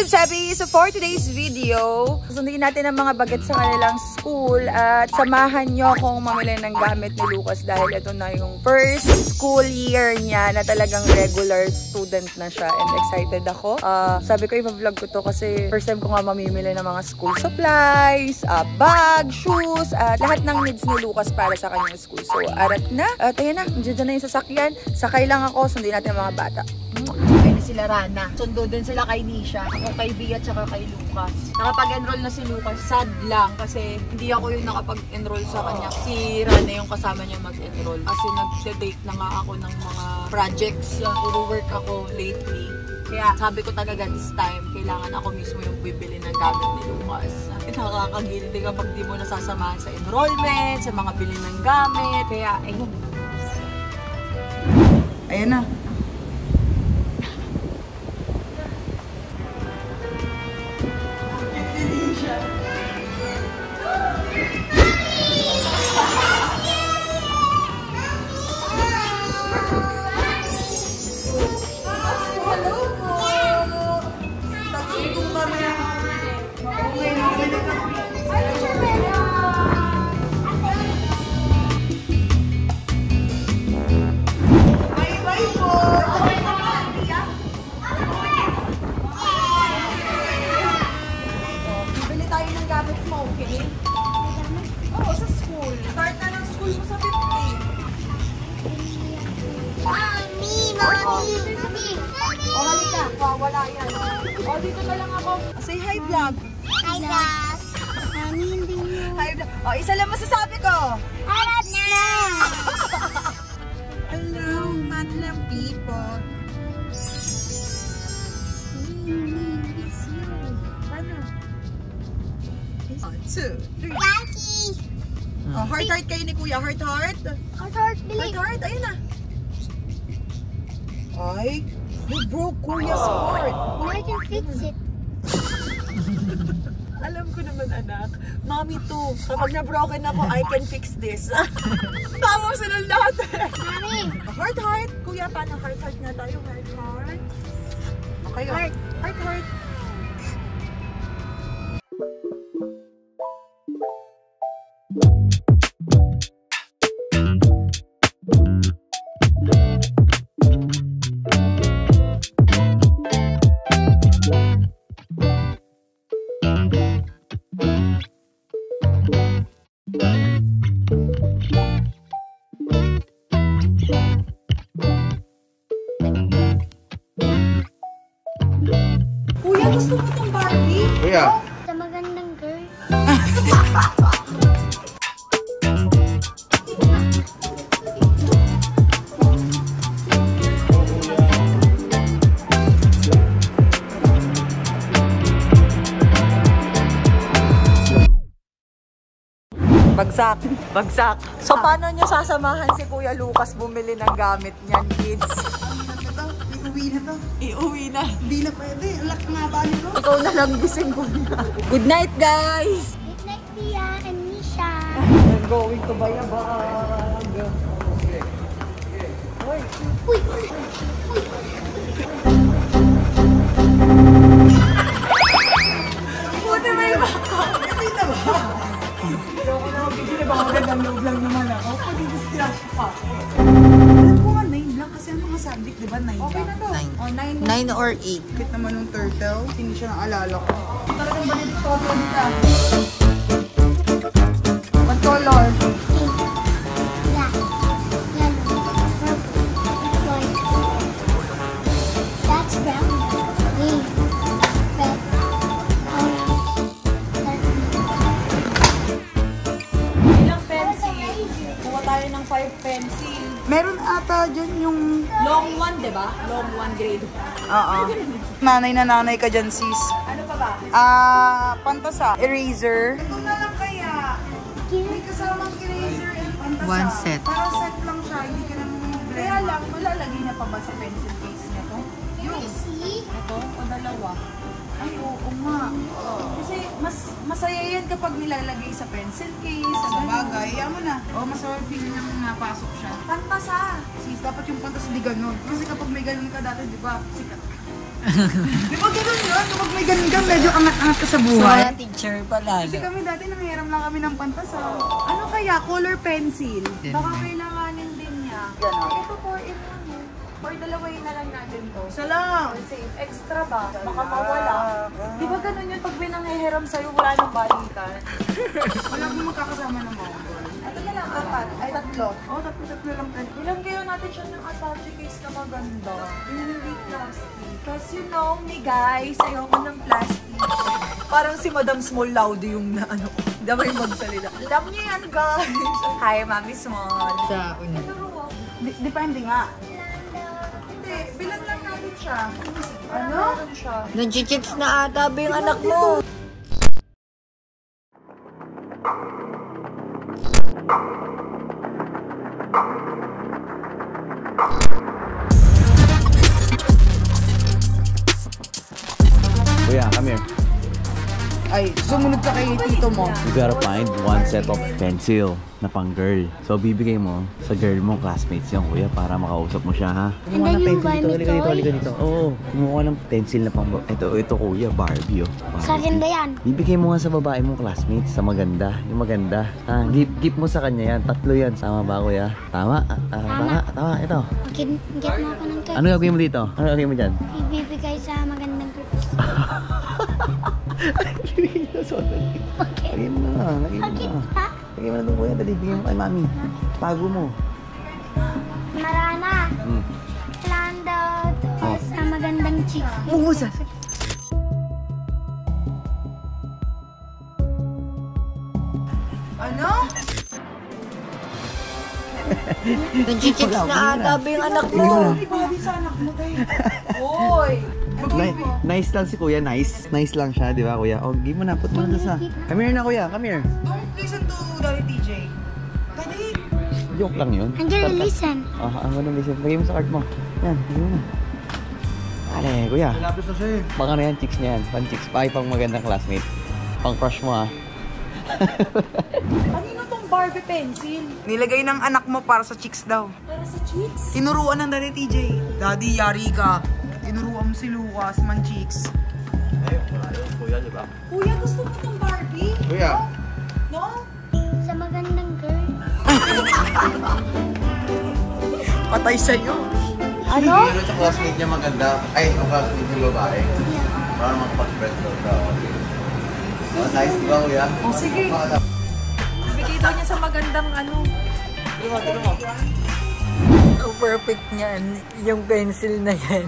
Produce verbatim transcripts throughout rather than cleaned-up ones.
is Abby. So for today's video, susundin natin ang mga bagets sa kanilang school at samahan nyo akong mamili ng gamit ni Lucas dahil ito na yung first school year niya na talagang regular student na siya and excited ako. Uh, sabi ko i-vlog ko to kasi first time ko nga mamimili ng mga school supplies, uh, bag, shoes, at lahat ng needs ni Lucas para sa kanyang school. So arat na. At ayan na, dyan na yung sasakyan. Sakay lang ako, sundin natin ang mga bata. Kaya na sila Rana. Sundo din sila kay Nisha. Ako kay Bia at saka kay Lucas. Nakapag-enroll na si Lucas. Sad lang kasi hindi ako yung nakapag-enroll sa kanya. Si Rana yung kasama niya mag-enroll. Kasi nag-date na nga ako ng mga projects. Puro work ako lately. Kaya sabi ko talaga this time, kailangan ako mismo yung bibili ng gamit ni Lucas. Nakakagilty kapag di mo nasasamahan sa enrollment, sa mga bili ng gamit. Kaya ayun. Ayan na. Wala yan. O, dito na lang ako. Say hi, vlog. Hi, vlog. Hi, vlog. O, isa lang masasabi ko. Harap na! Hello, madlang people. It's you. Paano? One, two, three. Jackie! Oh, heart, heart kayo ni Kuya. Heart, heart. Heart, heart, Heart, bili. heart. Ayun na. Ay, you broke Kuya's heart. I can fix it. Alam ko naman, anak. Mommy too. Kapag na-broken ako, I can fix this. Tama sila lahat. Mami! Heart, heart. Kuya, paano heart, heart nga tayo? Heart, heart. Okay, Heart. Heart, heart. Kuya, gusto mo itong Barbie? Kuya. Sa magandang girl. Bagsak. Bagsak. So, paano nyo sasamahan si Kuya Lucas bumili ng gamit niyan, kids? Iuwi na to. Iuwi na. Hindi na pwede. Alak nga ba nito? Ikaw na lang gising ko na. Good night, guys! Good night, Tia and Nisha. I'm going to buy a bag. Hoy. Uy! Uy! Uy! Buti may baka. Hindi na ba? Ayoko na magbibili. Baka magandang loob lang naman ako. Pag-i-distract pa. Alam ko nga nine lang kasi ang mga subject, di ba? nine Okay na lang. to. nine. Oh, nine. nine or eight. Bakit naman yung turtle? Hindi siya naalala ko. Talagang balit ito. Dita. What color? Pink. Black. Yellow. Purple. White. That's brown. Green. Red. Orange. Ilang pencil? Kuha tayo ng five pencil. Meron ata dyan yung... Long one, di ba? Long one grade. Oo. Nanay na nanay ka dyan, sis. Ano pa ba? Ah, pantasa. Eraser. Ito na lang kaya. May kasamang eraser and pantasa. One set. Para set lang siya. Hindi ka naman blend. Kaya lang, malalagay na pa ba sa pencil case niya to? Can I see? Ito o dalawa? Ay, oo nga. Kasi mas masaya yan kapag nilalagay sa pencil case. Sa Sa bagay, yan mo na. O, mas feel niya napasok siya. Pantasa. Sis, dapat yung pantasa di ganun. Kasi kapag may ganun ka dati, di ba, sikat. Di ba ganun yun? Kapag may ganun ka, medyo angat-angat ka sa So, buhay. mga teacher pala. Kasi kami dati nanghiram lang kami ng pantasa. Ano kaya? Color pencil. Baka kailanganin din niya. Ganon. Ito four in one. Or dalawain na lang natin to. Isa lang. Safe. Extra ba? Baka mawala. Di ba ganun yun? Pag may nanghihiram sa'yo, wala nang balikan. Wala akong magkakasama ng mga girl. Ito na lang, apat. Ay, tatlo. Oo, tatlo-tatlo lang tayo. Ilang kayo natin siya ng attache case na maganda. Yung hindi plastic. Because you know me guys, ayoko ng plastic. Parang si Madam Small Laude yung na ano, damay magsalita. Alam niyo yan guys. Hi, Mami Small. Sa una. Di- Depende nga. Hindi, bilang lang natin siya. Ano? Siya. Nag-chicks na ata ba yung anak mo? Kuya, come here. Ay, sumunod ka kay tito mo. You gotta find one set of pencil na pang girl. So, bibigay mo sa girl mo, classmates yung kuya, para makausap mo siya, ha? And then yung Barbie Halika dito, halika toy. dito. Oo, kumuha ng pencil na pang... Ito, ito kuya, Barbie, oh. Barbie. Sa akin ba yan? Bibigay mo nga sa babae mo, classmates, sa maganda. Yung maganda. Ha, give, give mo sa kanya yan. Tatlo yan. Tama ba, kuya? Tama? Ah, ah, tama. Tama, ito. Get, get mo ako ng toy. Ano gagawin mo dito? Ano gagawin mo dyan? Ibibigay sa magandang groups. Bakit? Lagyan mo na, lagyan mo Bakit na. pa? Lagyan mo na doon, kuya. Dali, bigyan mo kay mami. Tago mo. Marana. Hmm. Kailangan daw to Oh. sa magandang chick. Umusa. Ano? Nag-chicks na ata ba yung anak mo? Ibali sa anak mo, tayo. Uy! Ni- nice lang si kuya, nice. Nice lang siya, di ba kuya? O, give mo na, put mo na sa... Come here na kuya, come here. Don't listen to Daddy T J. Daddy! Joke lang yun. I'm gonna listen. Ah, ang ganda listen. Lagay mo sa card mo. Yan, lagay mo na. Ale, kuya. Lapis na siya eh. Baka na yan, chicks na yan. Pan chicks pa, pang magandang classmate. Pang crush mo, ah. Kanino tong Barbie pencil? Nilagay ng anak mo para sa chicks daw. Para sa chicks? Tinuruan ng Daddy T J. Daddy, yari ka. Tinuruan mo si Lucas, man chicks. Ayun, kuya, di ba? Kuya, gusto mo tong Barbie? Kuya. No? Sa magandang girl. Patay sa'yo. Ano? Pero sa classmate niya maganda. Ay, yung classmate niya babae. Para makapag-spread daw daw. Oh, nice, di ba kuya? Oh, sige. Bigay daw niya sa magandang ano. Ang perfect niyan, yung pencil na yan.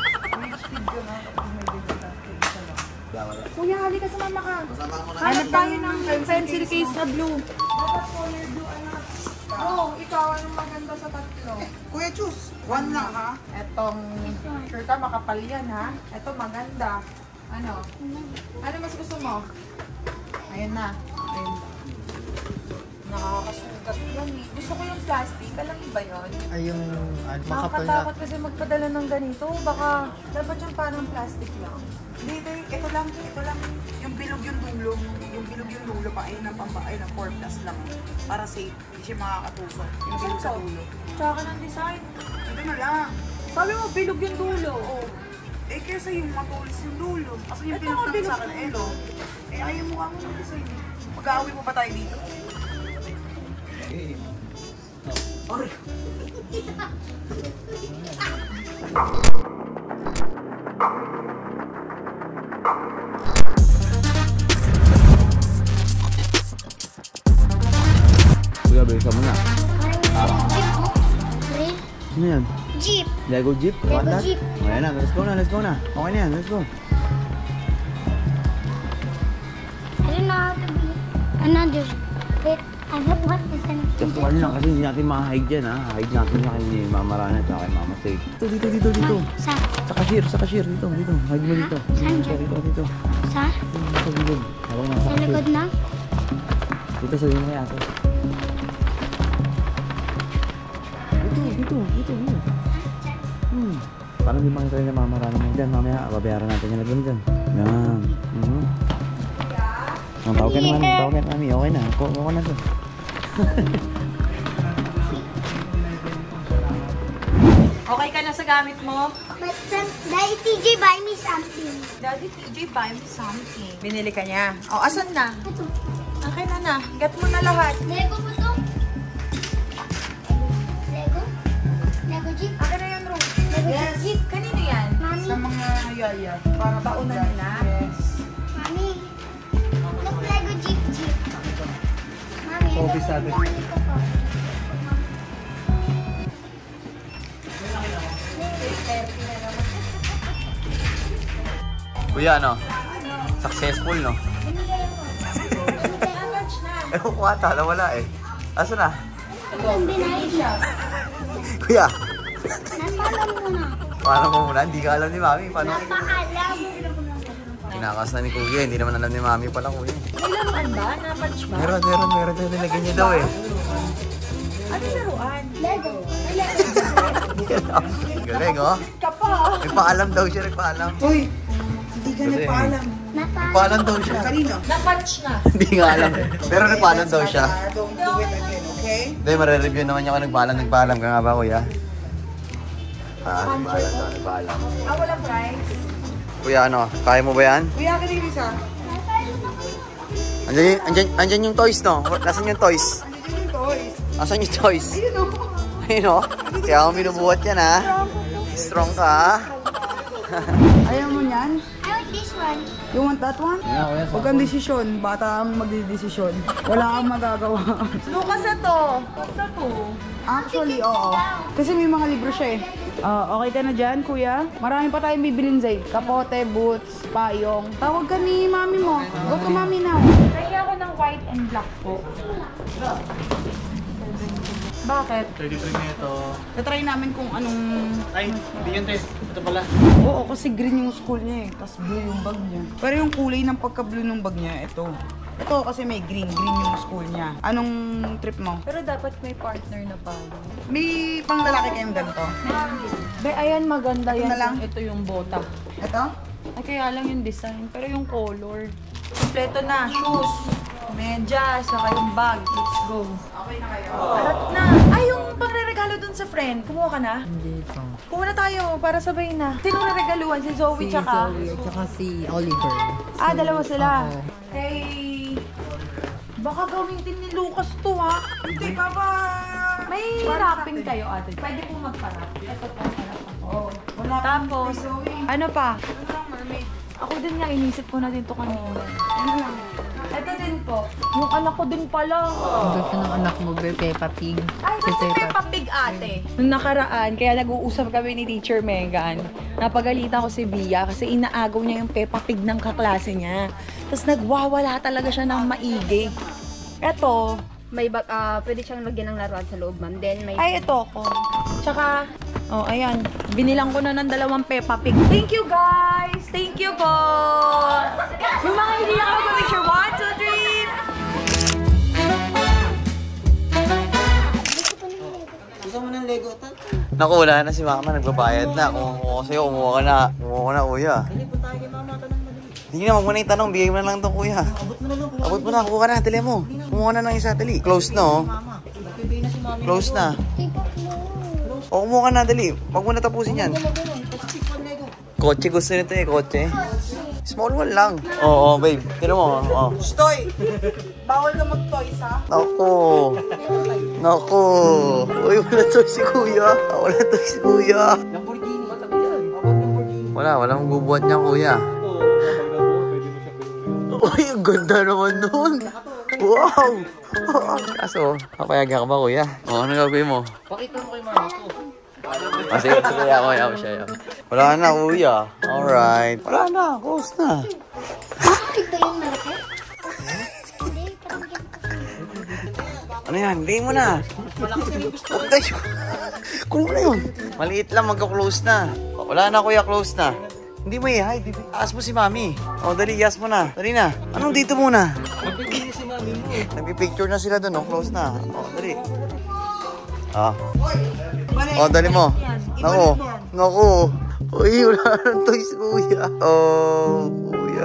Kuya, halika sa mama ka. Kasama ko na. Hanap tayo ng pencil case na blue. Dapat color blue, anak. Oh, ikaw, anong maganda sa tatlo? Kuya, choose. One lang, ha? Etong, sure ka, makapal yan, ha? Eto, maganda. Ano? Ano mas gusto mo? Ayun na. Ayun. Nakakasugat yan, eh. Gusto ko yung plastic. Alam mo ba yun? Ay, yung Nakakatakot kasi magpadala ng ganito. Baka dapat yung parang plastic lang. Dito, ito lang, ito lang. Yung bilog yung dulo, yung bilog yung dulo pa, ayun ang pamba, ayun ang four plus lang. Para safe, hindi siya makakatusok. Yung bilog sa dulo. Tsaka ng design. Ito na lang. Sabi mo, bilog yung dulo. Oh. Eh, kesa yung matulis yung dulo. Kasi yung Ito bilog nga, lang bilog sa akin, yung eh, no? Eh, ayaw mo ka mo ng design. Mag-aaway mo pa tayo dito. Aray. Kuya, bilisan mo na. Parang jeep mo. Real Ano yan? jeep. Lego Jeep? Lego Want that? Jeep. Ayan na, let's go na, let's go na. Okay na yan, let's go. I don't know how to be another. Wait, I don't want this another. Just one lang kasi hindi natin ma-hide dyan, ha. Hide natin siya kay Mama Rana at kay Mama Say. Dito, dito, dito, dito. Sa? Sa cashier, sa cashier. Dito, dito. Hide mo dito. Saan Dito, dyan? dito, dito. Sa? Dito, dito. Habang nasa Sa cashier. likod na? Dito, sabihin mo kay ate. Dito, dito, dito, dito. Hmm. Parang hindi makita rin na Mama Rana mo dyan. Mamaya, babayaran natin yung lagyan mo dyan. Yan. Mhm. Ang tawag ka naman, tawag ka namin. Okay na. Kuha ko na to. Okay ka na sa gamit mo? My friend, Daddy T J buy me something. Daddy T J buy me something. Binili ka niya. O, asan na? Ito. Akin na na. Get mo na lahat. Lego ba ito? Lego? Lego Jeep? Akin na yan, Ro. Lego Yes. Jeep? Kanino yan? Mami? Sa mga yaya. Para Baunan nila? Yes. Mami? Look, Lego Jeep Jeep. Mami, ito Kobe sabi. ko po. Kuya, ano? Successful, no? Ewan ko ata, nawala eh. Asa na? Ang binay siya. Kuya, Napaalam mo na. paano mo muna? Hindi ka alam ni Mami. Paano? Napaalam. Kinakas na ni Kuya, hindi naman alam ni Mami pala, Kuya. May laruan ba? Na-punch ba? Meron, meron, meron. Meron, nilagyan niya daw eh. Ano laruan? Lego. May Lego. Galing, oh. May paalam daw siya, may paalam. Uy, hindi ka Kasi- nagpaalam. Napaalam. Paalam daw siya. Kanino? Na-punch na. Hindi nga alam. Pero nagpaalam daw siya. Don't do it again, okay? Hindi, marereview naman niya kung nagpaalam. Nagpaalam ka nga ba, Kuya? Ah, nagpaalam daw, nagpaalam. Ah, walang price. Kuya, ano? Kaya mo ba yan? Kuya, kanilis ha? Andyan, andyan, andyan yung toys, no? Nasaan yung toys? Ano dyan yung toys? Nasaan yung toys? Ayun o. Ayun, no? Kaya ako binubuhat yan, ha? Strong ka, ha? Ayaw mo yan? I want this one. You want that one? Huwag kang desisyon. Bata ang magdidesisyon. Wala kang magagawa. Lucas, ito. Ito to. Actually, oo. Kasi may mga libro siya eh. Ah, okay ka na dyan, kuya? Marami pa tayong bibilin, Zay. Kapote, boots, payong. Tawag ka ni mami mo. Go to mami now. Try ako ng white and black po. Bakit? thirty-three na ito. Tatry namin kung anong... Ay, hindi yun, te. Ito pala. Oo, kasi green yung school niya eh. Tapos blue yung bag niya. Pero yung kulay ng pagka-blue ng bag niya, ito. Ito kasi may green. Green yung school niya. Anong trip mo? Pero dapat may partner na pa. May pang lalaki kayong ganito. Be, ayan maganda Ito yan. na lang? Ito yung bota. Ito? Ay, kaya lang yung design. Pero yung color. Kompleto na. Shoes. Medyas. Saka yung bag. Let's go. Okay na kayo. Arat na. Ay, yung pangre-regalo dun sa friend. Kumuha ka na? Hindi pa. Kumuha na tayo para sabay na. Sino regaluhan? Si Zoe Si tsaka? Zoe at saka si Oliver. Ah, dalawa sila. Oo. Kay... Baka gamitin ni Lucas to, ha? Hindi ka ba? May wrapping kayo, ate. Pwede pong magparap. Ito po, harap ako. Oo. Wala pa. Tapos, ano pa? Ano lang, mermaid? Ako din nga, inisip ko na din to kanina. Ano lang? Ito din po. Yung anak ko din pala. Ang gusto ng anak mo, be, Peppa Pig. Ay, Si kasi Peppa Pig ate. Nung nakaraan, kaya nag-uusap kami ni Teacher Megan. Napagalitan ko si Bia kasi inaagaw niya yung Peppa Pig ng kaklase niya. Tapos nagwawala talaga siya ng maigi. Eto, May bag, ah, pwede siyang lagyan ng laruan sa loob, ma'am. Then may ay ito ko. Tsaka, oh ayan, binilang ko na ng dalawang Peppa Pig. Thank you guys! Thank you po! Yung mga hindi na kami picture one, two, three! Naku, wala na si Mama. Nagbabayad na. Kung kumuha ko sa'yo, kumuha ka na. Kumuha ka na, Kuya. Hindi na, huwag mo na yung tanong. Bigay mo na lang itong Kuya. Abot mo na lang. Abot mo na. Kuha ka na. Dali mo. Kumuha na ng isa. Dali. Close na, oh. Close na. O, kumuha ka na. Dali. Huwag mo na tapusin yan. Kotse gusto nito eh. Kotse. Small one lang. Oo, oh, babe. Tira mo. Oh. Stoy! Bawal ka mag-toys, ha? Naku. Naku. Uy, wala to si Kuya. Wala to si Kuya. Wala, walang bubuhat niya, Kuya. Uy, ang ganda naman nun. Wow. Kaso, papayagan ka ba, Kuya? O, ano gagawin mo? Pakita mo kay Mama ko. Kasi yun, sige ako, yaw siya, yaw. Wala na, Kuya. Alright. Wala na, close na. Bakit ba yung malaki? Hindi, parang Ano yan? Hindi mo na. Huwag tayo. Kunin mo na yun. Maliit lang, magka-close na. Wala na, Kuya, close na. Hindi mo i-hide. Aas mo si Mami. O, dali, yas mo na. Dali na. Anong dito muna? Nagpipicture si Mami mo. Nagpipicture na sila dun, o. Close na. O, dali. Ah. O, dali mo. Naku. Naku. Uy, wala nang toys, Kuya. Oh, Kuya.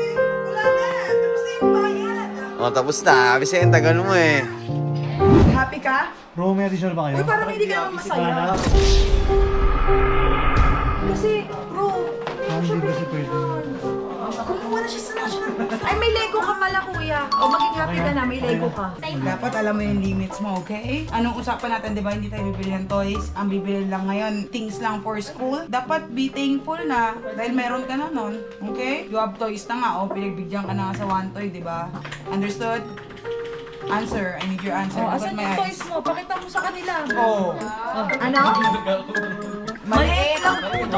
O, tapos na. Kasi yung tagal mo eh. Happy ka? Bro, may additional ba kayo? Uy, parang hindi ka naman masaya. Kasi kasi, bro. Hindi kasi pwede. Kumuha na siya sa national bookstore. Ay, may Lego ka pala, kuya. O, maging happy ka na, may Lego ka. Dapat alam mo yung limits mo, okay? Anong usapan natin, di ba? Hindi tayo bibili ng toys. Ang bibili lang ngayon, things lang for school. Dapat be thankful na dahil meron ka na nun, okay? You have toys na nga, o pinagbigyan ka na nga sa one toy, di ba? Understood? Answer. I need your answer. Oh, Look asan at my yung eyes. toys mo? Pakita mo sa kanila. Oh. Ano? Maliit lang po.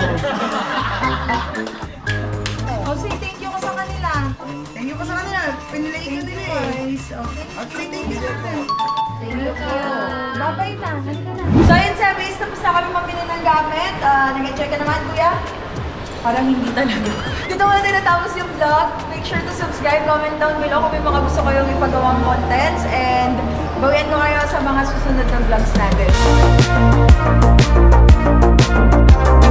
Oh, say thank you ka sa kanila. Thank you pa sa kanila. Pinilay ka din eh. Okay. Okay, thank you natin. Thank you. Babay na. Halika na. So yun, Sebis, tapos na kami mamili ng gamit. Uh, Nag-check ka naman, kuya? Parang hindi talaga. Dito muna din natapos yung vlog. Make sure to subscribe, comment down below kung may mga gusto kayong ipagawang contents. And bawian ko kayo sa mga susunod na vlogs natin.